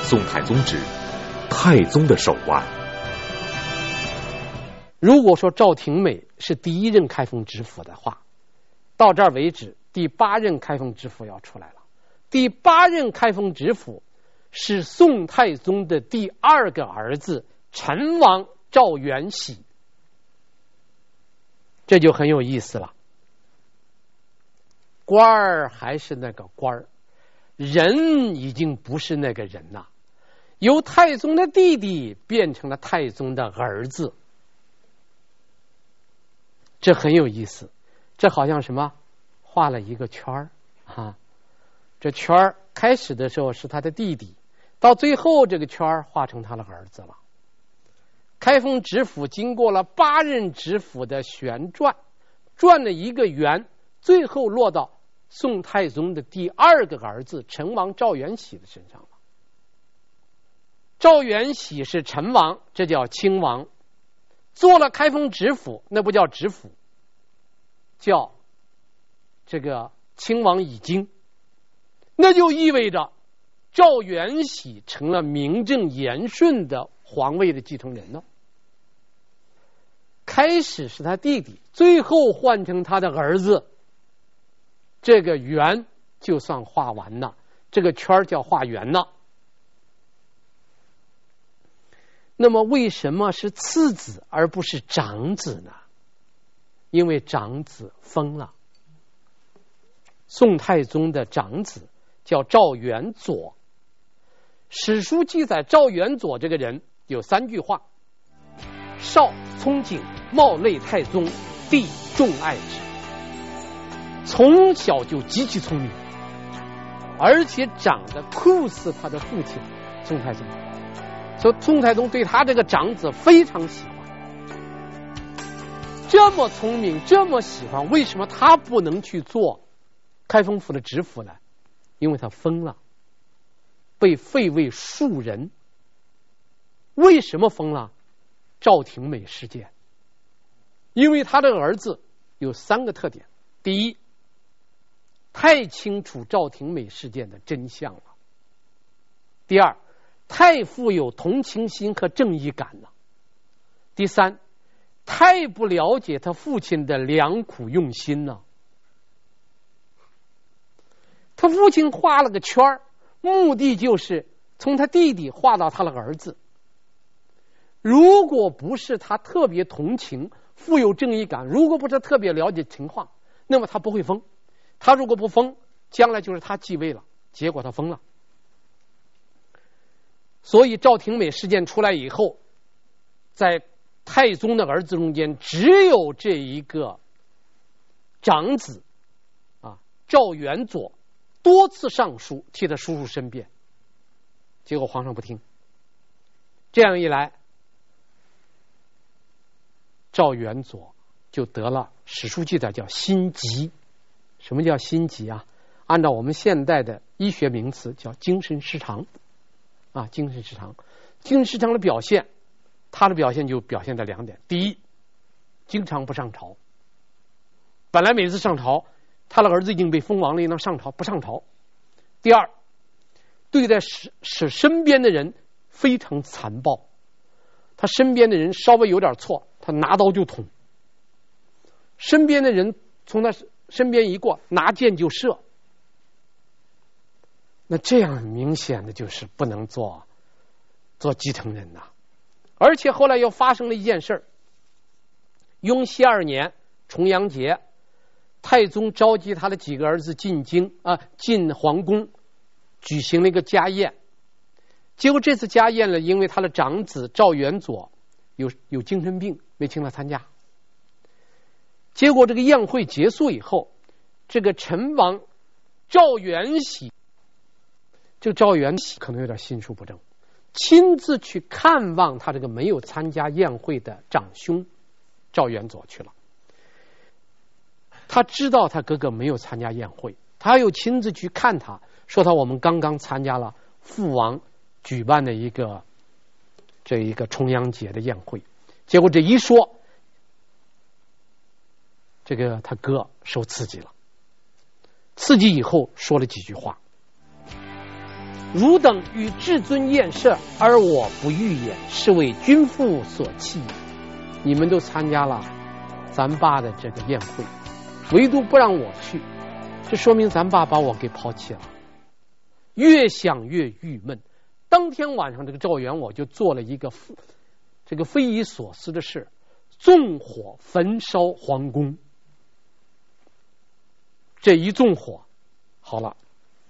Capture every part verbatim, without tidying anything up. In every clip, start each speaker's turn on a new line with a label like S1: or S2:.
S1: 宋太宗之太宗的手腕。
S2: 如果说赵廷美是第一任开封知府的话，到这儿为止，第八任开封知府要出来了。第八任开封知府是宋太宗的第二个儿子陈王赵元喜，这就很有意思了。官儿还是那个官儿，人已经不是那个人了，由太宗的弟弟变成了太宗的儿子，这很有意思。这好像什么画了一个圈儿啊，这圈儿开始的时候是他的弟弟，到最后这个圈儿画成他的儿子了。开封知府经过了八任知府的旋转，转了一个圆，最后落到宋太宗的第二个儿子陈王赵元喜的身上了。赵元喜是陈王，这叫亲王，做了开封知府，那不叫知府，叫这个亲王已经，那就意味着赵元喜成了名正言顺的皇位的继承人了。开始是他弟弟，最后换成他的儿子，这个圆就算画完了，这个圈叫画圆了。那么为什么是次子而不是长子呢？因为长子疯了。宋太宗的长子叫赵元佐，史书记载赵元佐这个人有三句话：少聪景，貌类太宗，帝重爱之。从小就极其聪明，而且长得酷似他的父亲宋太宗，所以宋太宗对他这个长子非常喜欢。这么聪明，这么喜欢，为什么他不能去做开封府的知府呢？因为他疯了，被废为庶人。为什么疯了？赵廷美事件。因为他的儿子有三个特点：第一，太清楚赵廷美事件的真相了；第二，太富有同情心和正义感了；第三，太不了解他父亲的良苦用心了。他父亲画了个圈，目的就是从他弟弟画到他的儿子。如果不是他特别同情、富有正义感，如果不是特别了解情况，那么他不会疯。他如果不疯，将来就是他继位了，结果他疯了。所以赵廷美事件出来以后，在太宗的儿子中间只有这一个长子啊赵元佐多次上书替他叔叔申辩，结果皇上不听。这样一来，赵元佐就得了史书记载叫心疾。什么叫心疾啊？按照我们现代的医学名词叫精神失常啊，精神失常。精神失常的表现，他的表现就表现在两点：第一，经常不上朝，本来每次上朝，他的儿子已经被封王了，应当上朝，不上朝；第二，对待使使身边的人非常残暴，他身边的人稍微有点错，他拿刀就捅；身边的人从他身边一过，拿箭就射。那这样明显的就是不能做做继承人呐。而且后来又发生了一件事儿，雍熙二年重阳节，太宗召集他的几个儿子进京啊，进皇宫举行了一个家宴。结果这次家宴呢，因为他的长子赵元佐有有精神病，没请他参加。结果这个宴会结束以后，这个陈王赵元喜，这个赵元喜可能有点心术不正，亲自去看望他这个没有参加宴会的长兄赵元佐去了。他知道他哥哥没有参加宴会，他又亲自去看他，说他我们刚刚参加了父王举办的一个这一个重阳节的宴会。结果这一说，这个他哥受刺激了，刺激以后说了几句话。 汝等与至尊宴射，而我不欲也，是为君父所弃。你们都参加了咱爸的这个宴会，唯独不让我去，这说明咱爸把我给抛弃了。越想越郁闷。当天晚上，这个赵元我就做了一个这个匪夷所思的事，纵火焚烧皇宫。这一纵火，好了，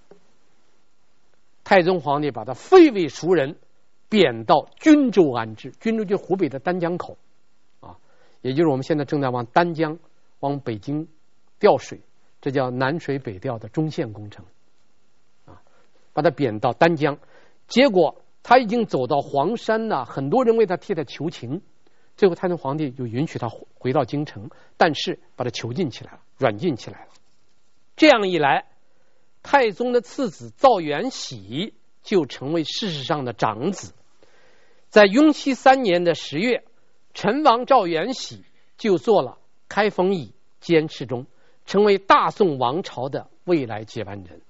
S2: 太宗皇帝把他废为庶人，贬到均州安置。均州就是湖北的丹江口啊，也就是我们现在正在往丹江往北京调水，这叫南水北调的中线工程啊，把他贬到丹江。结果他已经走到黄山了，很多人为他替他求情，最后太宗皇帝就允许他回到京城，但是把他囚禁起来了，软禁起来了。这样一来，太宗的次子赵元喜就成为事实上的长子。在雍熙三年的十月，陈王赵元喜就做了开封尹监侍中，成为大宋王朝的未来接班人。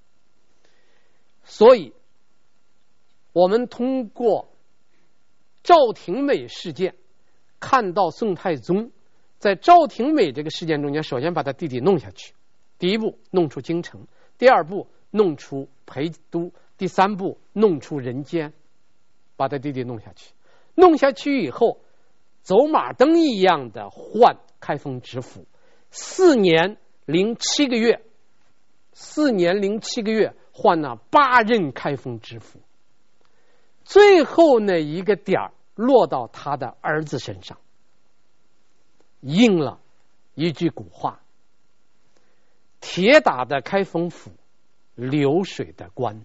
S2: 所以我们通过赵廷美事件看到宋太宗在赵廷美这个事件中间，首先把他弟弟弄下去，第一步弄出京城，第二步弄出陪都，第三步弄出人间，把他弟弟弄下去。弄下去以后，走马灯一样的换开封知府，四年零七个月，四年零七个月换了八任开封知府。最后那一个点儿落到他的儿子身上，应了一句古话：铁打的开封府，流水的官。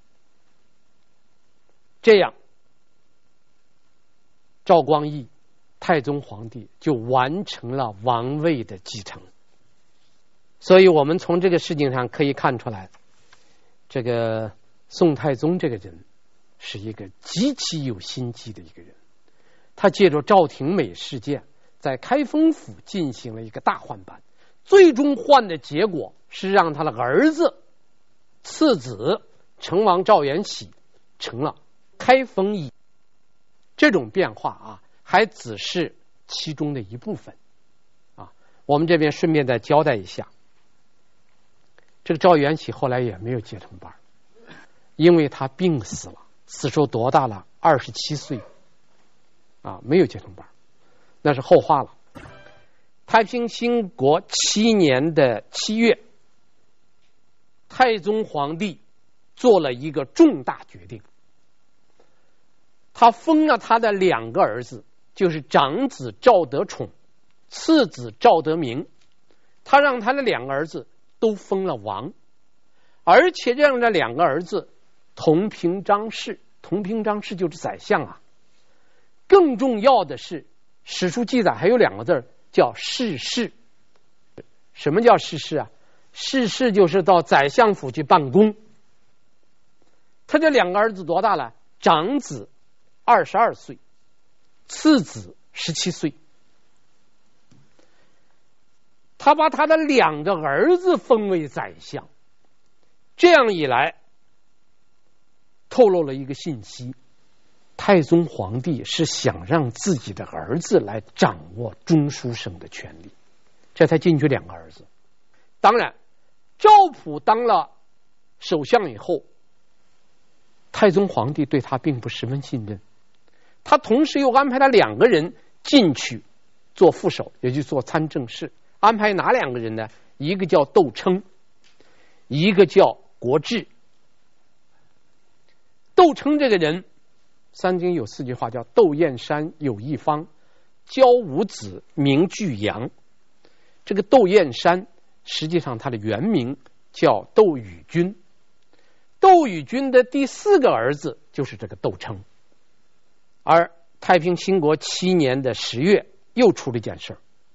S2: 这样，赵光义太宗皇帝就完成了王位的继承。所以我们从这个事情上可以看出来，这个宋太宗这个人是一个极其有心机的一个人。他借着赵廷美事件，在开封府进行了一个大换班，最终换的结果是让他的儿子次子成王赵元喜成了开封尹。这种变化啊，还只是其中的一部分啊。我们这边顺便再交代一下，这个赵元喜后来也没有接承班，因为他病死了，死时候多大了？二十七岁啊，没有接承班，那是后话了。太平兴国七年的七月，太宗皇帝做了一个重大决定，他封了他的两个儿子，就是长子赵德宠，次子赵德明，他让他的两个儿子都封了王，而且让这两个儿子同平章事。同平章事就是宰相啊。更重要的是，史书记载还有两个字叫世事。什么叫世事啊？世事就是到宰相府去办公。他这两个儿子多大了？长子二十二岁，次子十七岁。他把他的两个儿子封为宰相，这样一来透露了一个信息，太宗皇帝是想让自己的儿子来掌握中书省的权力，这才进去两个儿子。当然赵普当了首相以后，太宗皇帝对他并不十分信任，他同时又安排他两个人进去做副手，也就做参政事。安排哪两个人呢？一个叫窦称，一个叫国志。窦称这个人，三经有四句话，叫窦燕山有一方，教五子名巨阳。这个窦燕山实际上他的原名叫窦宇君，窦宇君的第四个儿子就是这个窦称。而太平兴国七年的十月又出了一件事，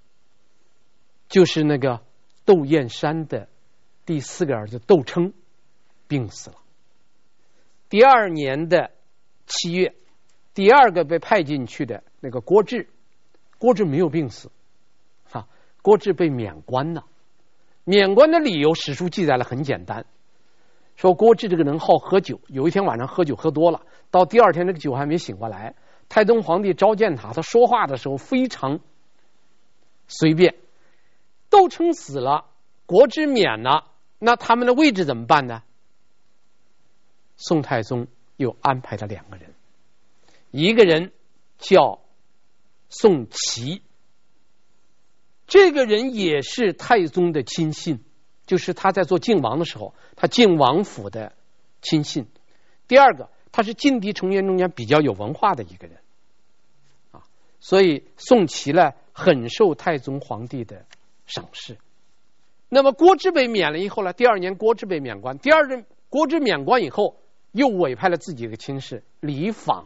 S2: 就是那个窦燕山的第四个儿子窦称病死了。第二年的七月，第二个被派进去的那个郭志，郭志没有病死啊，郭志被免官了。免官的理由史书记载了很简单， 说郭志这个人好喝酒，有一天晚上喝酒喝多了，到第二天这个酒还没醒过来。太宗皇帝召见他，他说话的时候非常随便。窦成死了，国之免了，那他们的位置怎么办呢？宋太宗又安排了两个人，一个人叫宋祁，这个人也是太宗的亲信，就是他在做靖王的时候，他靖王府的亲信。第二个，他是晋帝成员中间比较有文化的一个人啊，所以宋祁呢很受太宗皇帝的赏识。那么郭志被免了以后呢，第二年郭志被免官，第二任郭志免官以后，又委派了自己的亲事李昉。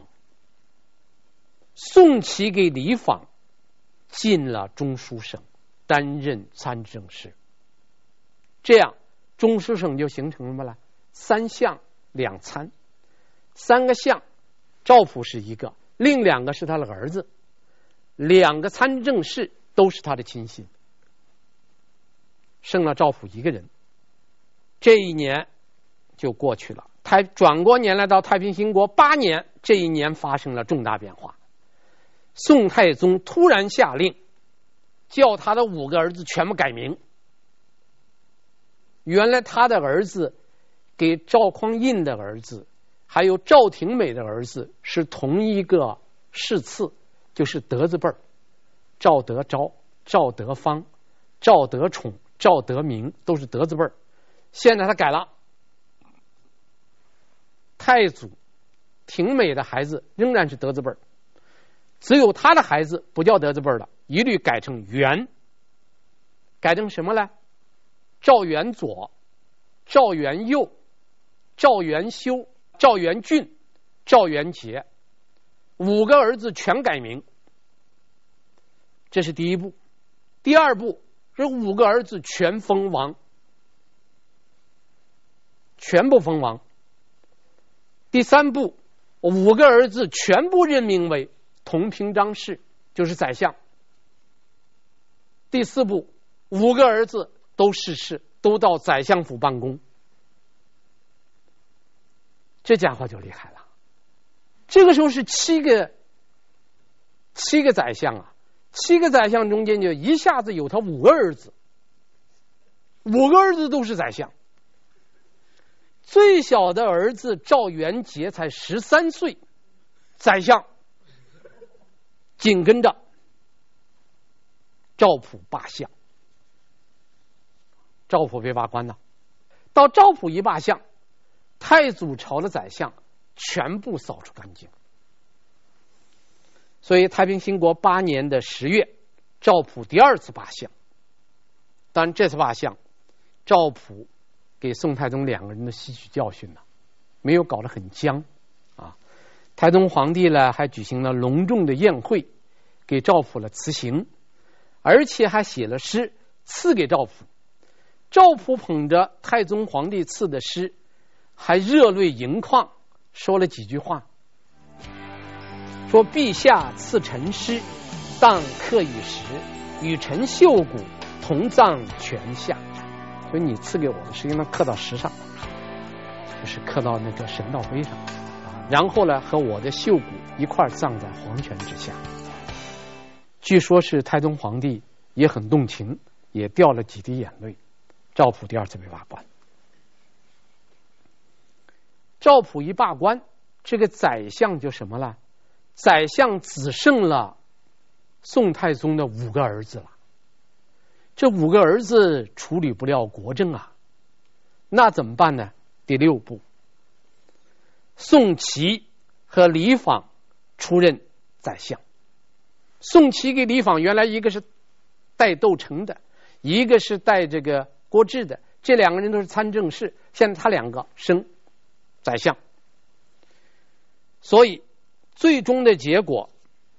S2: 宋祁给李昉进了中书省，担任参政事。这样中书省就形成了什么呢？三相两参，三个相，赵普是一个，另两个是他的儿子，两个参政事都是他的亲信，剩了赵普一个人。这一年就过去了。太转过年来到太平兴国八年，这一年发生了重大变化。宋太宗突然下令，叫他的五个儿子全部改名。原来他的儿子给赵匡胤的儿子还有赵廷美的儿子是同一个世次，就是德字辈儿，赵德昭、赵德芳、赵德宠、赵德明，都是德字辈儿。现在他改了，太祖廷美的孩子仍然是德字辈儿，只有他的孩子不叫德字辈儿了，一律改成元。改成什么呢？赵元佐、赵元佑、赵元修、赵元俊、赵元杰，五个儿子全改名。这是第一步。第二步，这五个儿子全封王，全部封王。第三步，五个儿子全部任命为同平章事，就是宰相。第四步，五个儿子都逝世，都到宰相府办公。这家伙就厉害了。这个时候是七个七个宰相啊，七个宰相中间就一下子有他五个儿子，五个儿子都是宰相。最小的儿子赵元杰才十三岁，宰相，紧跟着赵普罢相，赵普被罢官了。到赵普一罢相，太祖朝的宰相全部扫除干净。所以太平兴国八年的十月，赵普第二次罢相。当然这次罢相，赵普给宋太宗两个人都吸取教训了，没有搞得很僵啊。太宗皇帝呢还举行了隆重的宴会，给赵普了辞行，而且还写了诗赐给赵普。赵普捧着太宗皇帝赐的诗，还热泪盈眶，说了几句话，说陛下赐臣诗，当刻于石，与臣绣骨，同葬泉下。所以你赐给我的是应当刻到石上，就是刻到那个神道碑上啊，然后呢和我的绣骨一块葬在黄泉之下。据说是太宗皇帝也很动情，也掉了几滴眼泪。赵普第二次被罢官。赵普一罢官，这个宰相就什么了？宰相只剩了宋太宗的五个儿子了。这五个儿子处理不了国政啊，那怎么办呢？第六步，宋祁和李昉出任宰相。宋祁给李昉原来一个是带窦成的，一个是带这个郭志的，这两个人都是参政事，现在他两个升宰相。所以最终的结果，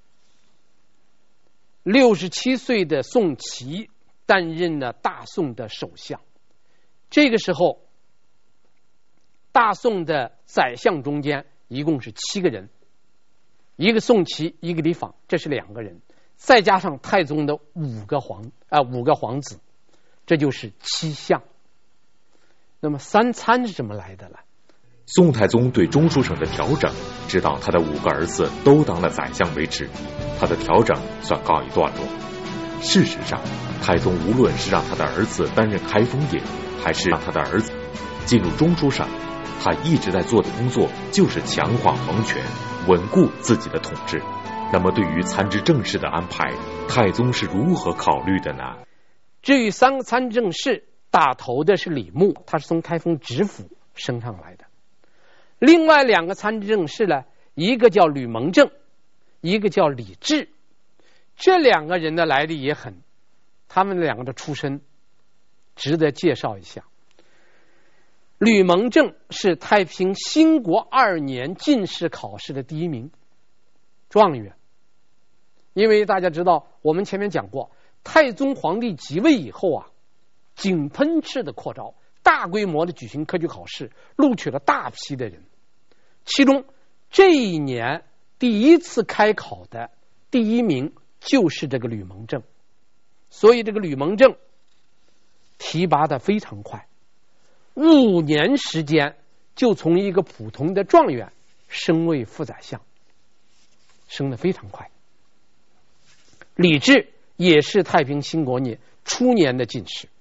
S2: 六十七岁的宋祁担任了大宋的首相。这个时候大宋的宰相中间一共是七个人，一个宋祁，一个李昉，这是两个人，再加上太宗的五个皇啊、呃、五个皇子，这就是七相。 那么三参是怎么来的呢？
S1: 宋太宗对中书省的调整，直到他的五个儿子都当了宰相为止，他的调整算告一段落。事实上，太宗无论是让他的儿子担任开封尹，还是让他的儿子进入中书省，他一直在做的工作就是强化皇权，稳固自己的统治。那么对于参知政事的安排，太宗是如何考虑的呢？
S2: 至于三个参政事，打头的是李牧，他是从开封知府升上来的。另外两个参政事呢，一个叫吕蒙正，一个叫李治。这两个人的来历也很，他们两个的出身值得介绍一下。吕蒙正是太平兴国二年进士考试的第一名状元。因为大家知道，我们前面讲过，太宗皇帝即位以后啊，井喷式的扩招，大规模的举行科举考试，录取了大批的人。其中这一年第一次开考的第一名就是这个吕蒙正，所以这个吕蒙正提拔的非常快，五年时间就从一个普通的状元升为副宰相，升得非常快。李治也是太平兴国年初年的进士，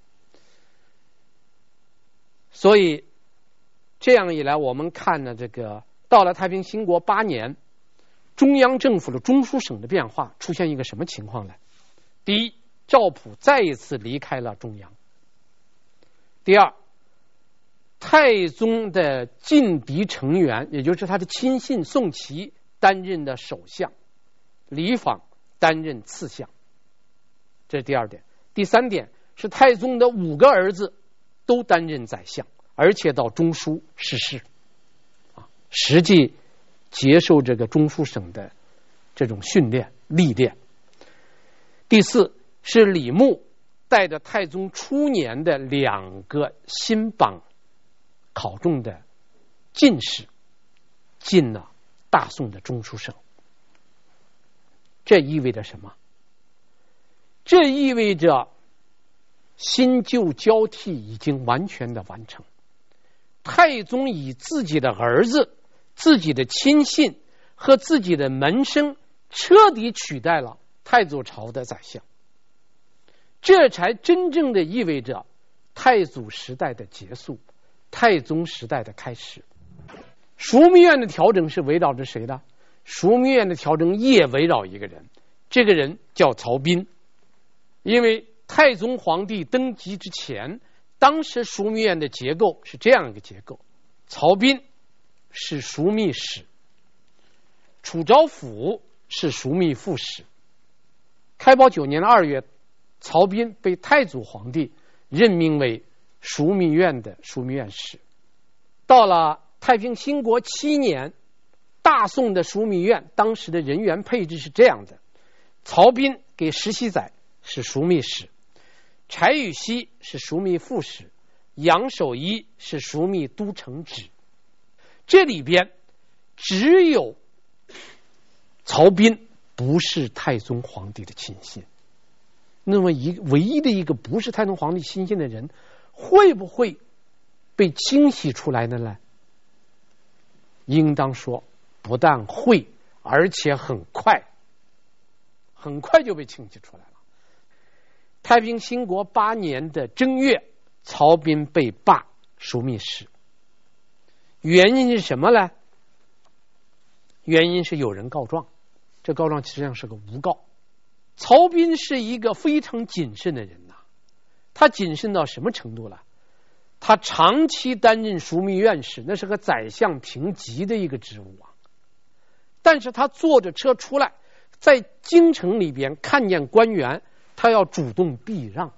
S2: 所以这样一来，我们看呢，这个到了太平兴国八年，中央政府的中书省的变化出现一个什么情况呢？第一，赵普再一次离开了中央；第二，太宗的劲敌成员，也就是他的亲信宋祁担任的首相，李昉担任次相，这是第二点。第三点是太宗的五个儿子都担任宰相，而且到中书施事，啊，实际接受这个中书省的这种训练历练。第四是李牧带着太宗初年的两个新榜考中的进士进了大宋的中书省。这意味着什么？这意味着新旧交替已经完全的完成。太宗以自己的儿子、自己的亲信和自己的门生彻底取代了太祖朝的宰相，这才真正的意味着太祖时代的结束，太宗时代的开始。枢密院的调整是围绕着谁的？枢密院的调整也围绕一个人，这个人叫曹彬。因为太宗皇帝登基之前，当时枢密院的结构是这样一个结构：曹彬是枢密使，楚昭甫是枢密副使。开宝九年的二月，曹彬被太祖皇帝任命为枢密院的枢密院使。到了太平兴国七年，大宋的枢密院当时的人员配置是这样的：曹彬给石熙载是枢密使，柴宇熙是枢密副使，杨守一是枢密都承旨。这里边只有曹彬不是太宗皇帝的亲信。那么一唯一的一个不是太宗皇帝亲信的人，会不会被清洗出来的呢？应当说不但会，而且很快，很快就被清洗出来了。太平兴国八年的正月，曹彬被罢枢密使。原因是什么呢？原因是有人告状，这告状实际上是个诬告。曹彬是一个非常谨慎的人呐、啊，他谨慎到什么程度了？他长期担任枢密院使，那是个宰相平级的一个职务啊。但是他坐着车出来，在京城里边看见官员，他要主动避让。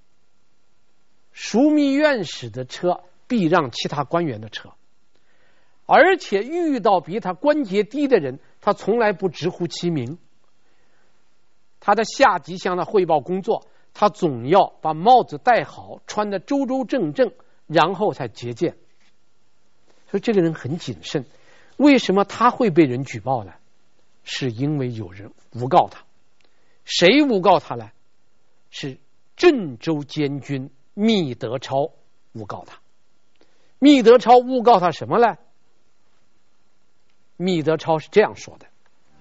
S2: 枢密院使的车避让其他官员的车，而且遇到比他官阶低的人，他从来不直呼其名。他的下级向他汇报工作，他总要把帽子戴好，穿得周周正正，然后才接见。所以这个人很谨慎。为什么他会被人举报呢？是因为有人诬告他。谁诬告他呢？是镇州监军密德超诬告他。 密德超诬告他什么呢？密德超是这样说的：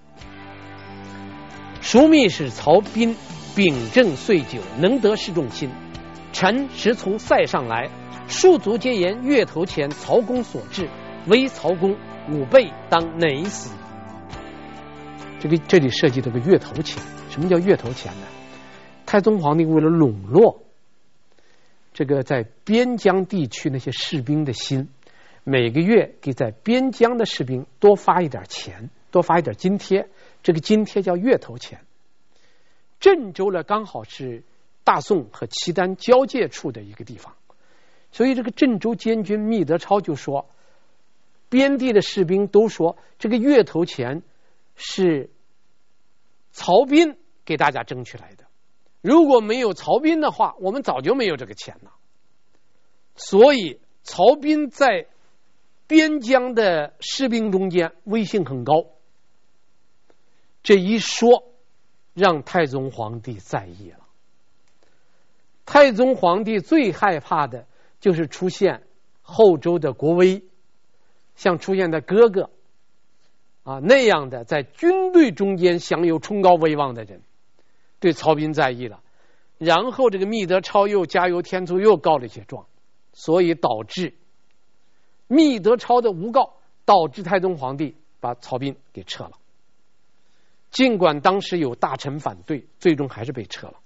S2: 枢密使曹彬秉正岁久，能得士众心。臣时从塞上来，庶族皆言月头前曹公所至，唯曹公吾辈当馁死。这个这里涉及这个月头钱。什么叫月头钱呢？太宗皇帝为了笼络这个在边疆地区那些士兵的心，每个月给在边疆的士兵多发一点钱，多发一点津贴，这个津贴叫月头钱。郑州呢，刚好是大宋和契丹交界处的一个地方，所以这个郑州监军密德超就说，边地的士兵都说这个月头钱是曹彬给大家争取来的，如果没有曹彬的话，我们早就没有这个钱了。所以曹彬在边疆的士兵中间威信很高。这一说让太宗皇帝在意了。太宗皇帝最害怕的就是出现后周的国威，像出现的哥哥啊那样的在军队中间享有崇高威望的人，对曹彬在意了。然后这个密德超又加油添醋又告了一些状，所以导致密德超的诬告导致太宗皇帝把曹彬给撤了。尽管当时有大臣反对，最终还是被撤了。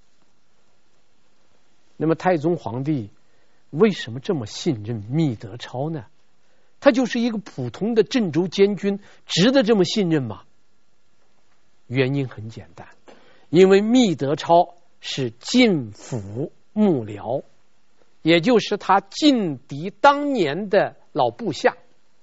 S2: 那么太宗皇帝为什么这么信任密德超呢？他就是一个普通的郑州监军，值得这么信任吗？原因很简单，因为密德超是晋府幕僚，也就是他劲敌当年的老部下。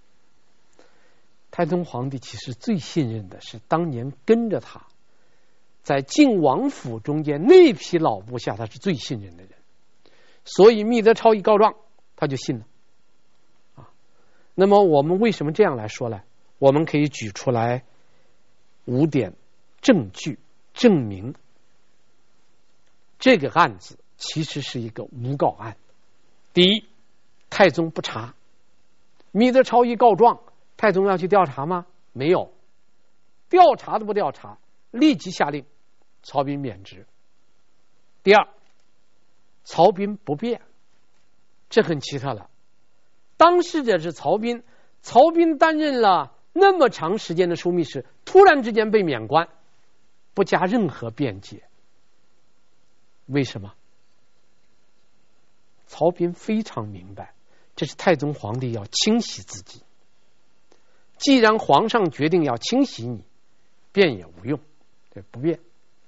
S2: 太宗皇帝其实最信任的是当年跟着他在晋王府中间那批老部下，他是最信任的人，所以密德超一告状他就信了啊。那么我们为什么这样来说呢？我们可以举出来五点证据证明这个案子其实是一个诬告案。第一，太宗不查，密德超一告状，太宗要去调查吗？没有，调查都不调查，立即下令曹彬免职。第二，曹彬不变，这很奇特了。当事者是曹彬，曹彬担任了那么长时间的枢密使，突然之间被免官，不加任何辩解。为什么？曹彬非常明白，这是太宗皇帝要清洗自己。既然皇上决定要清洗你，变也无用，对，不变。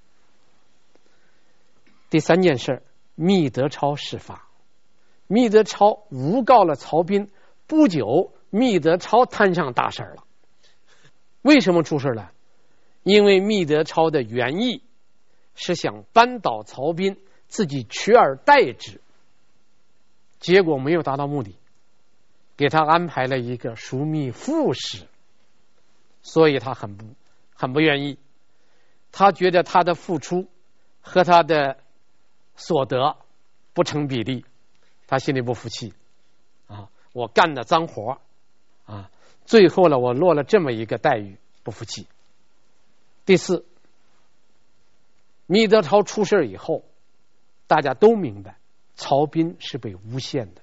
S2: 第三件事，密德超事发。密德超诬告了曹彬，不久密德超摊上大事了。为什么出事了？因为密德超的原意是想扳倒曹彬，自己取而代之，结果没有达到目的，给他安排了一个枢密副使，所以他很不很不愿意。他觉得他的付出和他的所得不成比例，他心里不服气啊！我干的脏活啊，最后呢，我落了这么一个待遇，不服气。第四，密德超出事以后，大家都明白曹彬是被诬陷的，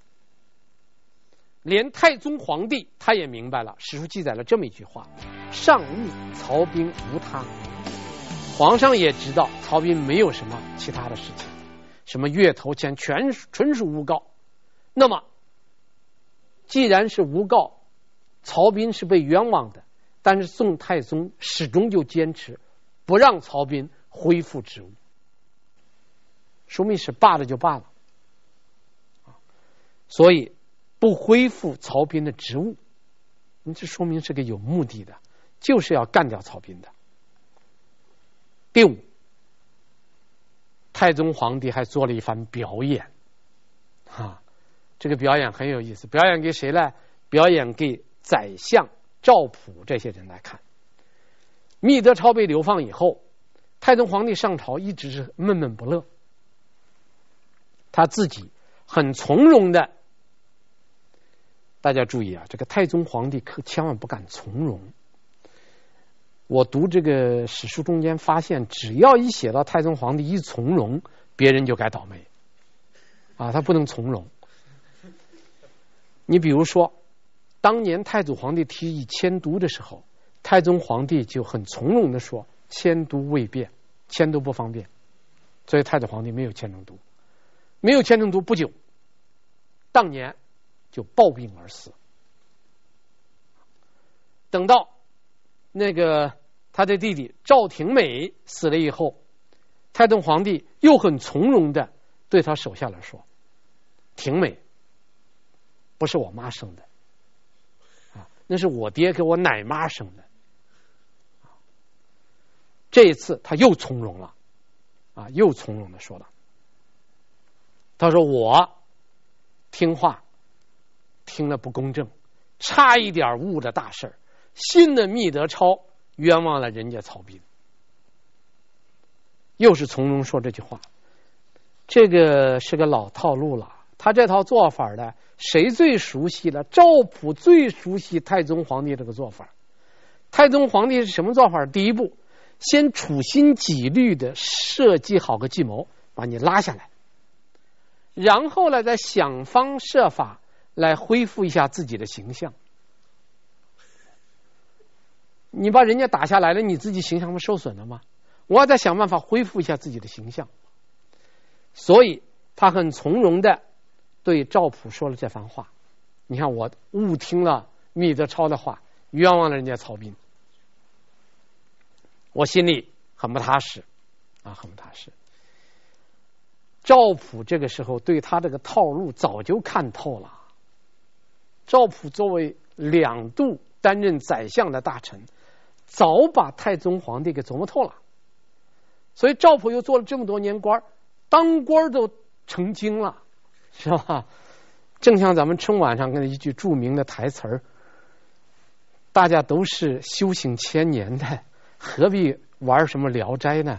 S2: 连太宗皇帝他也明白了。史书记载了这么一句话：上谕曹彬无他。皇上也知道曹彬没有什么其他的事情，什么月头钱全纯属诬告。那么既然是诬告，曹彬是被冤枉的，但是宋太宗始终就坚持不让曹彬恢复职务，枢密使罢了就罢了，所以不恢复曹彬的职务，这说明是个有目的的，就是要干掉曹彬的。第五，太宗皇帝还做了一番表演啊，这个表演很有意思。表演给谁呢？表演给宰相赵普这些人来看。密德超被流放以后，太宗皇帝上朝一直是闷闷不乐，他自己很从容的大家注意啊，这个太宗皇帝可千万不敢从容。我读这个史书中间发现，只要一写到太宗皇帝一从容，别人就该倒霉啊，他不能从容。你比如说，当年太祖皇帝提议迁都的时候，太宗皇帝就很从容的说：“迁都未便，迁都不方便。”所以太祖皇帝没有迁成都，没有迁成都不久，当年就暴病而死。等到那个他的弟弟赵廷美死了以后，太宗皇帝又很从容的对他手下来说：“廷美不是我妈生的啊，那是我爹给我奶妈生的。”这一次他又从容了啊，又从容的说了，他说：“我听话听了不公正，差一点误了大事，信了密德超，冤枉了人家曹彬。”又是从容说这句话，这个是个老套路了。他这套做法呢，谁最熟悉了？赵普最熟悉太宗皇帝这个做法。太宗皇帝是什么做法？第一步，先处心积虑的设计好个计谋，把你拉下来，然后呢，再想方设法来恢复一下自己的形象。你把人家打下来了，你自己形象不受损了吗？我要再想办法恢复一下自己的形象。所以他很从容的对赵普说了这番话。你看，我误听了密德超的话，冤枉了人家曹彬，我心里很不踏实啊，很不踏实。赵普这个时候对他这个套路早就看透了。赵普作为两度担任宰相的大臣，早把太宗皇帝给琢磨透了。所以赵普又做了这么多年官，当官都成精了，是吧？正像咱们春晚上跟一句著名的台词儿：“大家都是修行千年的，何必玩什么聊斋呢？”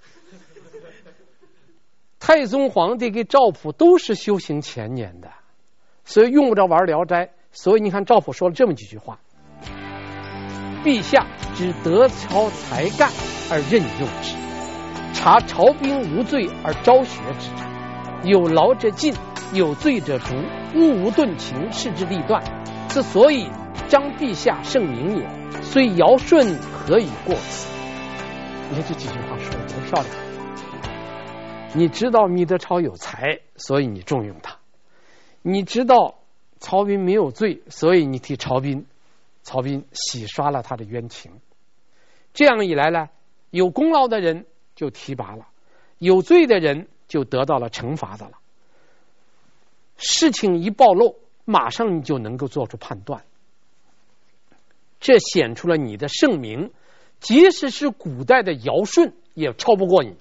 S2: 太宗皇帝跟赵普都是修行千年的，所以用不着玩聊斋。所以你看赵普说了这么几句话：“陛下只德操才干而任用之，察曹彬无罪而昭学之，有劳者进，有罪者逐，物无顿情，视之立断。此所以张陛下圣明也，虽尧舜何以过此？”你看这几句话说的多漂亮！你知道密德超有才，所以你重用他；你知道曹彬没有罪，所以你替曹彬曹彬洗刷了他的冤情。这样一来呢，有功劳的人就提拔了，有罪的人就得到了惩罚的了。事情一暴露，马上你就能够做出判断，这显出了你的圣明，即使是古代的尧舜也超不过你。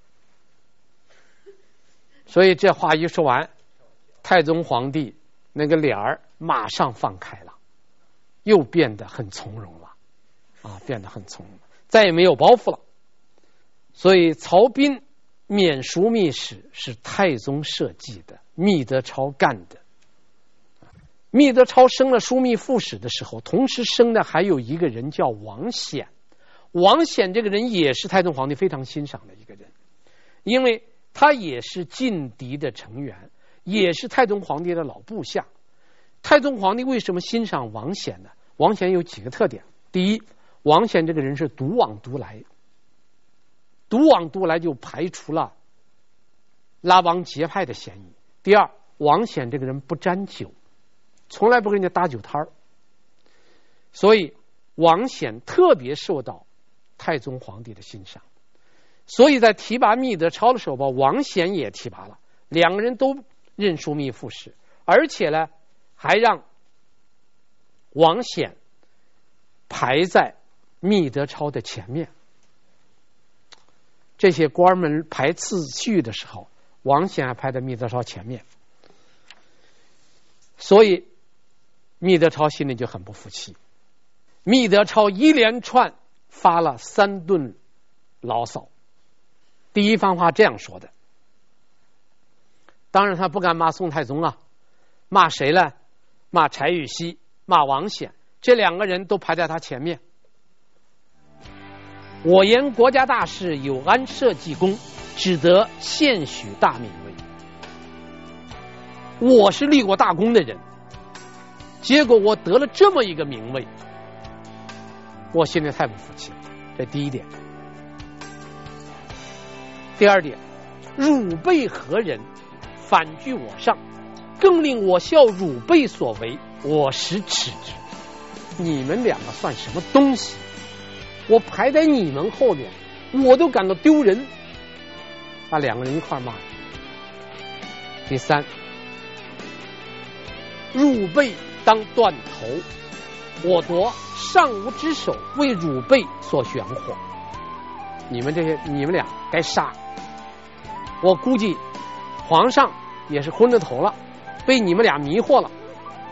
S2: 所以这话一说完，太宗皇帝那个脸儿马上放开了，又变得很从容了啊，变得很从容了，再也没有包袱了。所以曹彬免枢密使是太宗设计的，密德超干的。密德超升了枢密副使的时候，同时升的还有一个人叫王显。王显这个人也是太宗皇帝非常欣赏的一个人，因为他也是劲敌的成员，也是太宗皇帝的老部下。太宗皇帝为什么欣赏王显呢？王显有几个特点。第一，王显这个人是独往独来，独往独来就排除了拉帮结派的嫌疑。第二，王显这个人不沾酒，从来不跟人家搭酒摊儿，所以王显特别受到太宗皇帝的欣赏。所以在提拔密德超的时候，把王显也提拔了，两个人都任枢密副使，而且呢，还让王显排在密德超的前面。这些官们排次序的时候，王显还排在密德超前面，所以密德超心里就很不服气。密德超一连串发了三顿牢骚。第一番话这样说的，当然他不敢骂宋太宗啊，骂谁呢？ 骂柴玉溪，骂王显，这两个人都排在他前面。我言国家大事，有安社稷功，只得献许大名位。我是立过大功的人，结果我得了这么一个名位，我心里太不服气了。这第一点。第二点，汝辈何人，反居我上，更令我效汝辈所为，我实耻之。你们两个算什么东西？我排在你们后面，我都感到丢人。把两个人一块骂。第三，汝辈当断头，我夺上无之首，为汝辈所悬火。你们这些，你们俩该杀。我估计皇上也是昏了头了，被你们俩迷惑了，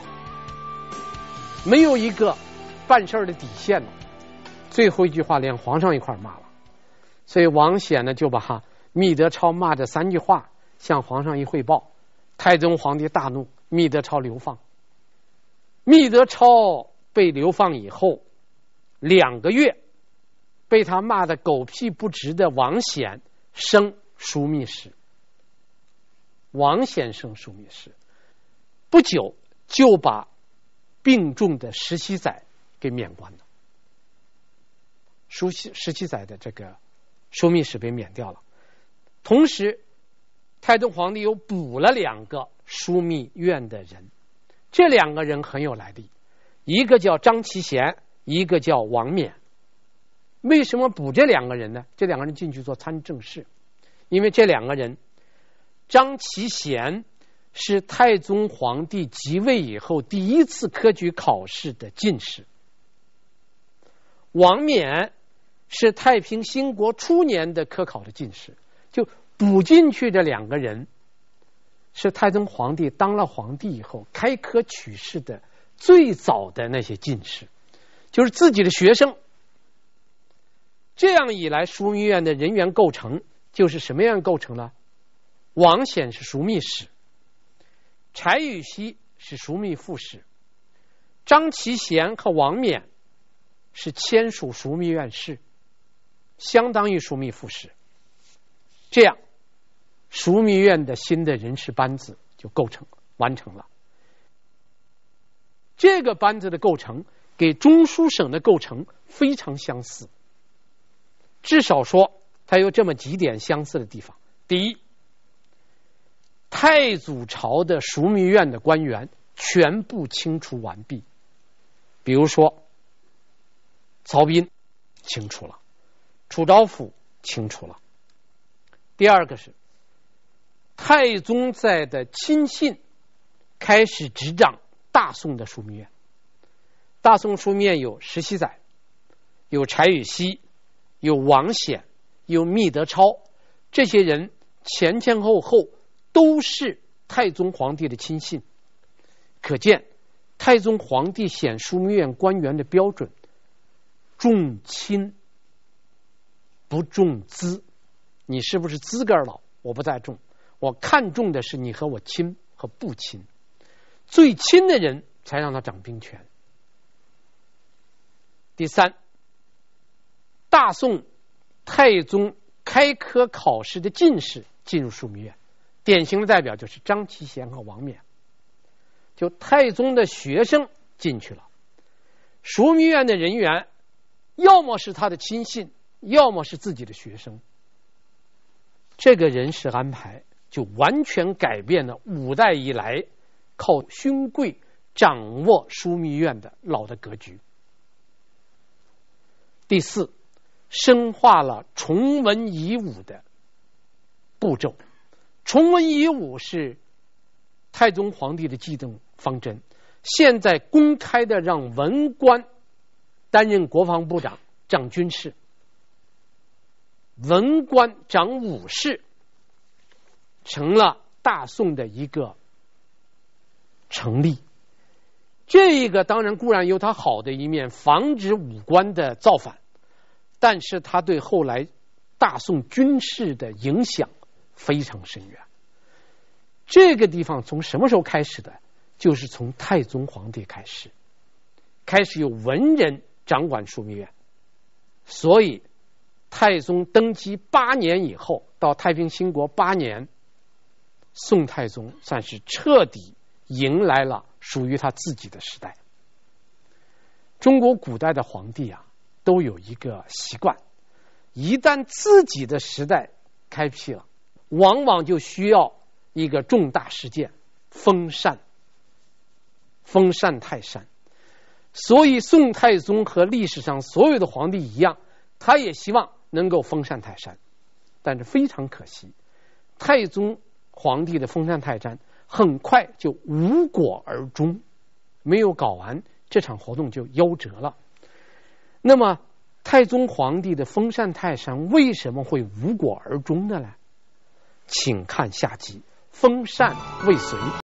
S2: 没有一个办事的底线了。最后一句话连皇上一块骂了，所以王显呢就把密德超骂这三句话向皇上一汇报，太宗皇帝大怒，密德超流放。密德超被流放以后两个月，被他骂得狗屁不值的王显升枢密使，王显升枢密使，不久就把病重的石熙载给免官了。石熙载的这个枢密使被免掉了，同时太宗皇帝又补了两个枢密院的人，这两个人很有来历，一个叫张其贤，一个叫王冕。为什么补这两个人呢？这两个人进去做参政事，因为这两个人，张其贤是太宗皇帝即位以后第一次科举考试的进士，王冕是太平兴国初年的科考的进士。就补进去这两个人是太宗皇帝当了皇帝以后开科取士的最早的那些进士，就是自己的学生。这样一来，枢密院的人员构成就是什么样构成呢？王显是枢密使，柴玉溪是枢密副使，张其贤和王冕是签署枢密院事，相当于枢密副使。这样枢密院的新的人事班子就构成完成了。这个班子的构成给中书省的构成非常相似，至少说它有这么几点相似的地方。第一，太祖朝的枢密院的官员全部清除完毕，比如说曹彬清除了，楚昭甫清除了。第二个是太宗在的亲信开始执掌大宋的枢密院。大宋枢密院有石熙载，有柴玉溪，有王显，有密德超，这些人前前后后都是太宗皇帝的亲信。可见太宗皇帝选枢密院官员的标准重亲不重资。你是不是资格老我不在重，我看重的是你和我亲和不亲，最亲的人才让他掌兵权。第三，大宋太宗开科考试的进士进入枢密院，典型的代表就是张其贤和王冕，就太宗的学生进去了。枢密院的人员要么是他的亲信，要么是自己的学生。这个人事安排就完全改变了五代以来靠勋贵掌握枢密院的老的格局。第四，深化了崇文仪武的步骤。崇文仪武是太宗皇帝的既定方针，现在公开的让文官担任国防部长，掌军事，文官掌武事，成了大宋的一个成立。这个当然固然有它好的一面，防止武官的造反，但是它对后来大宋军事的影响非常深远。这个地方从什么时候开始的？ 就是从太宗皇帝开始，开始有文人掌管枢密院，所以太宗登基八年以后，到太平兴国八年，宋太宗算是彻底迎来了属于他自己的时代。中国古代的皇帝啊，都有一个习惯，一旦自己的时代开辟了，往往就需要一个重大事件，封禅，封禅泰山。所以宋太宗和历史上所有的皇帝一样，他也希望能够封禅泰山，但是非常可惜，太宗皇帝的封禅泰山很快就无果而终，没有搞完，这场活动就夭折了。那么太宗皇帝的封禅泰山为什么会无果而终的呢？请看下集，封禅未遂。